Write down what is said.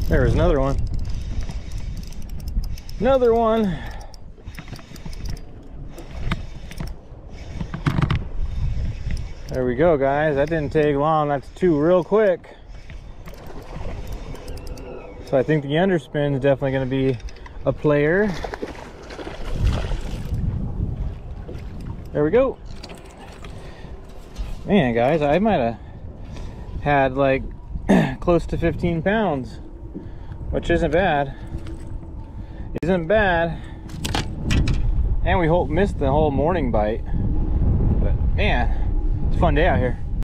There's another one. Another one. There we go, guys. That didn't take long. That's two real quick. So I think the underspin is definitely going to be a player. There we go. Man, guys, I might have had like close to 15 pounds, which isn't bad. Isn't bad. And we missed the whole morning bite. But man, it's a fun day out here.